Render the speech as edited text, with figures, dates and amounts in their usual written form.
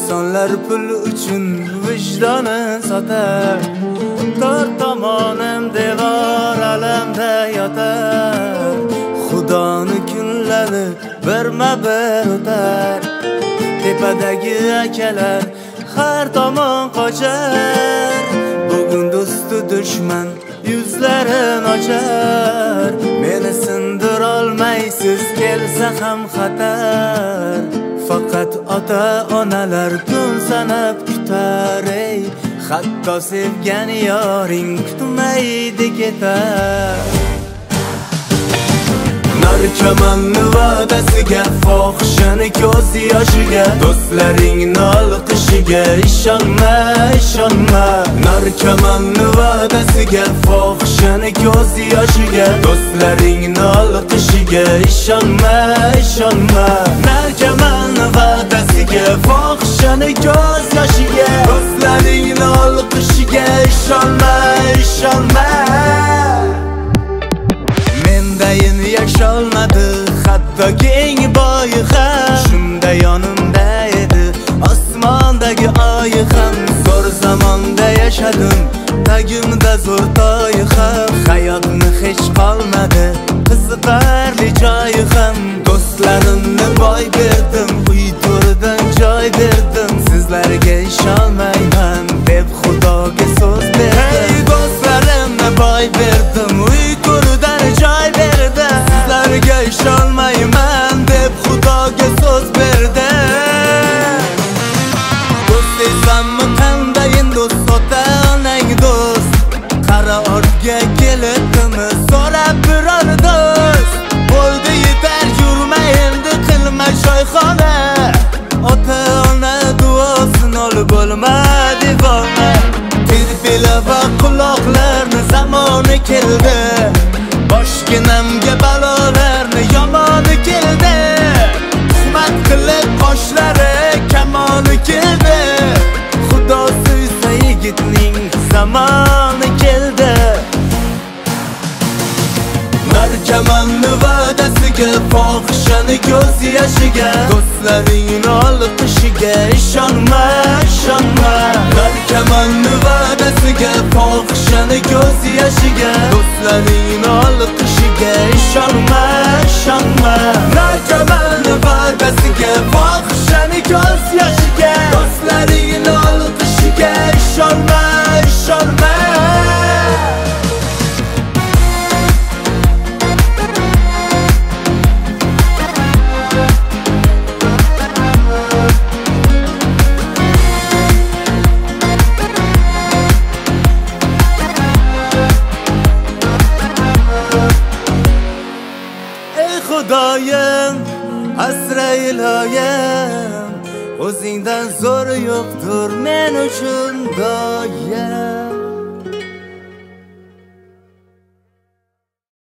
İnsanlar pul uchun vijdoni sotar. Dört tomonim devor alamda yotar. Xudoni kunlari birma-bir o'tar. Tepadagi akalar har tomon qochar. Bugun do'stu dushman yuzlarin ochar. Meni sindirolmaysiz kelsa ham xatar. Faqat ota-onalar kun sanab kutar. Ey, hatto sevgan yoring kutmaydi ketar. Narkomanni va'dasiga, fohishani ko'z yoshiga, do'stlaringni olqishiga ishonma, ishonma. Narkomanni va'dasiga, fohishani ko'z yoshiga, do'stlaringni olqishiga ishonma, ishonma. Narkomanni va'dasiga, fohishani ko'z yoshiga, do'stlaringni olqishiga ishonma, ishonma. Mendayin yasholmadi hatto keng boyi ham. Shunda yonimda edi osmondagi oyi ham. Zo'r zamonda yashadim, tagimda zo'r toyi ham. Hayotni hech qolmadi qiziqarli joyi ham. Do'stlarimni boy berdim, uy to'ridan joy berdim. Sizlarga ishonmayman deb Xudoga so'z berdim. Hey, do'stlarimni boy berdim, uy to'ridan joy berdim. Sizlarga ishonmayman deb Xudoga so'z berdim. Do'st esanmi, qandayin do'st, ota-onang do'st. Qara ortga keldimi, so'rab biror do'st. Bo'ldi yetar, yurma endi, qilma shoyxona. Ota-ona duosini olib bo'lma devona. Tirpila va quloqlarni zamoni keldi. Boshginamga balolarni yomoni keldi. Tuhmat qilib qoshlari kamoni keldi. Xudo suysa yigitning zamoni keldi. Narkomanni va'dasiga, fohishani ko'z yoshiga, do'stlaringni olqishiga ishonma, ishonma. Narkomanni va'dasiga, fohishani ko'z yoshiga, do'stlaringni olqishiga ishonma, ishonma. Narkomanni va'dasiga, fohishani ko'z yoshiga, do'stlaringni olqishiga ishonma, ishonma. Xudoyim, asra iloyim, o'zingdan zo'r yo'qdir men uchun doyim.